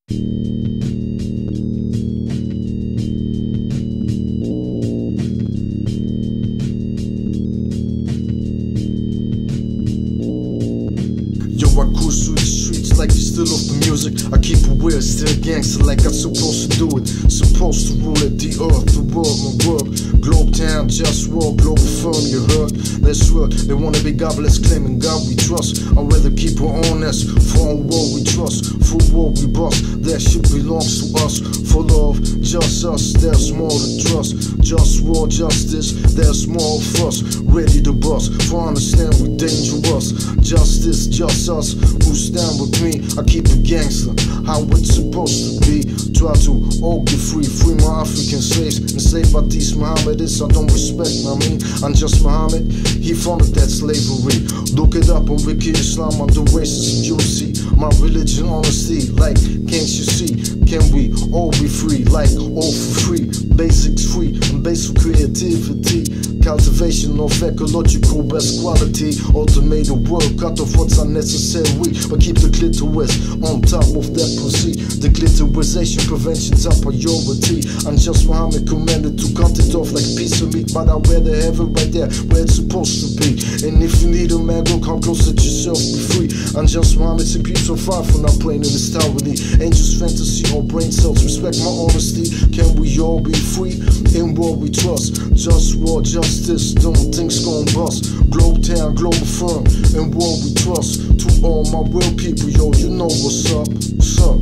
Yo, I cruise through the streets like you still off the music. I keep it weird, still gangster like I'm supposed to do it. Supposed to rule it, the earth, the world, my world. Globe town, just war, global firm, you heard? Let's work, they wanna be godless, claiming God we trust. I'd rather keep her honest, for on war we trust. For war we bust, that shit belongs to us. For love, just us, there's more to trust. Just war, justice, there's more of us. Ready to bust, for understand we dangerous. Justice, just us, who stand with me. I keep it gangster, how it's supposed to be. Try to all get free, free my African slaves. Enslaved by these Mohammedists, I don't respect, I mean, I'm just Muhammad, he founded that slavery. Look it up on Wiki Islam, I'm the racist, you'll see. My religion, honesty, like, can't you see? Can we all be free, like, all for free? Basics free, and basic creativity. Cultivation of ecological best quality. Automated work, cut off what's unnecessary, but keep the clitoris on top of that pussy. The clitorisation prevention's a priority. I'm just Muhammad commanded to cut it off like a piece of meat, but I'd rather have it right there where it's supposed to be. And if you need a man, go come close, let yourself be free. I'm just Muhammad, and keep so far from not playing in this tyranny. Angels, fantasy, or brain cells, respect my honesty. Can we all be free in what we trust? Just war, justice, don't things gon' bust. Globe town, global firm, in what we trust. To all my real people, yo, you know what's up, what's up.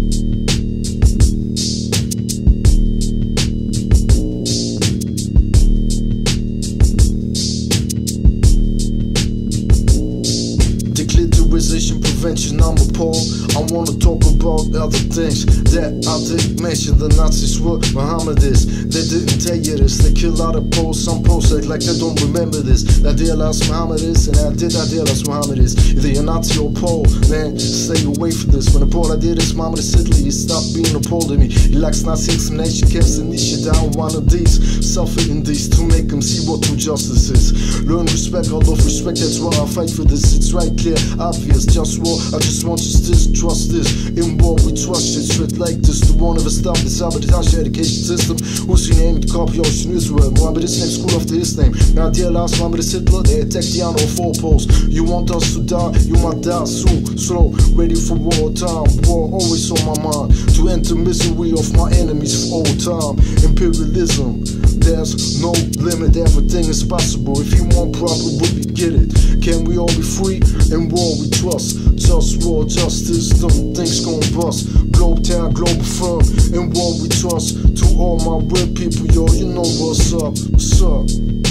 Declitterization prevention, I'm appalled. I wanna talk about other things that I didn't mention. The Nazis were Mohammedists, they didn't tell you this. They kill out of Poles, some Poles act like they don't remember this. That deal as Mohammedists, and I did that deal as Mohammedists. Either you're Nazi or Pole, man, stay away from this. When the Pole I did this, Mohammedist Italy, he stopped being a Pole to me. He likes Nazi examination camps and niche down one of these. Suffering these to make them see what true justice is. Learn respect, all of respect, that's why I fight for this. It's right clear, obvious, just war. I just want justice, trust this. In war we trust shit straight like this. The one of us stop the sabotage education system. Who's your name? The copy Ocean Israel. Mohammedist name, school after his name. Now dear last Mohammedist Hitler, they attacked the honor of four poles. You want us to die, you might die soon. Slow, ready for war time. War always on my mind. To enter misery of my enemies for all time. Imperialism, there's no limit, everything is possible. If you want proper, we get it. Can we all be free? In war we trust. Just war, justice, don't things gon' bust. Globe town, global firm, in war we trust. To all my real people, yo, you know what's up, what's up.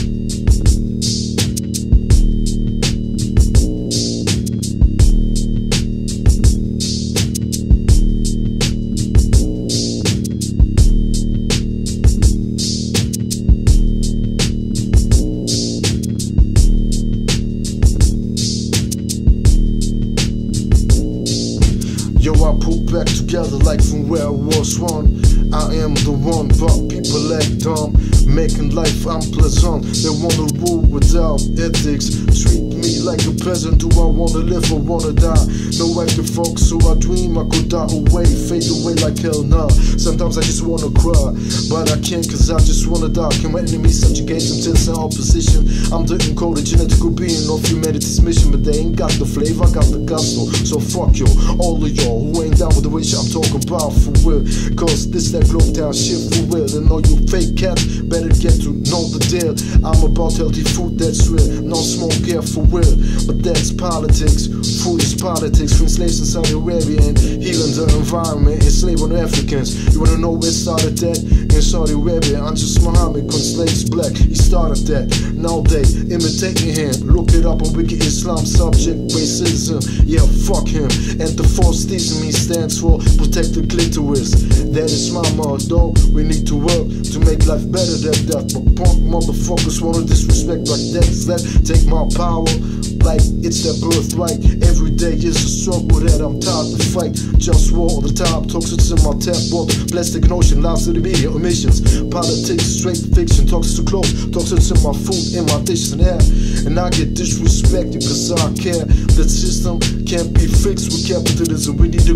Yo, I put back together like from where I was one. I am the one, but people act dumb, making life unpleasant. They wanna rule without ethics, treat me like a peasant. Do I wanna live or wanna die? No, I can focus, so I dream I could die away, fade away like hell nah. Sometimes I just wanna cry, but I can't cause I just wanna die. Can my enemies subjugate them to the opposition? I'm the encoded genetical being of humanity's mission, but they ain't got the flavor, I got the gusto. So fuck yo, all of y'all who ain't down with the wish I'm talking about for real. Cause this that globe down shit for real. And all you fake cats better get to know the deal. I'm about healthy food that's real, no smoke here for real. But that's politics, food is politics. Free slaves in Saudi Arabia and healing the environment, enslaving Africans. You wanna know where it started that? In Saudi Arabia, I'm just Muhammad, when slaves black, he started that. Now they imitating him, look it up on Wiki Islam, subject racism. Yeah, fuck him. And the false theism he stands for, protect the clitoris. That is my motto, we need to work to make life better than that. But punk motherfuckers wanna disrespect like that. Take my power like it's their birthright. Every day is a struggle that I'm tired to fight. Just war all the time, toxins in my tap water, plastic and ocean, lives to the media, emissions, politics, straight fiction, toxins to clothes, toxins in my food, in my dishes and air. And I get disrespected cause I care. That system can't be fixed with capitalism. We need a global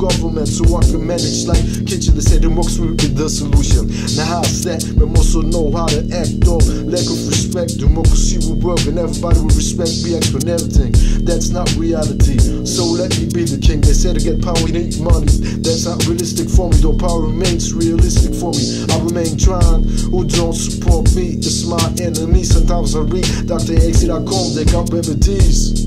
government so I can manage like kitchen. They say democracy will be the solution. Now how's that? But also know how to act off lack of respect. Democracy will work and everybody will respect me and everything. That's not reality. So let me be the king. They say to get power you need money. That's not realistic for me. Though power remains realistic for me. I remain trying. Who don't support me is my enemy. Sometimes I read Dr. X.com. They got remedies.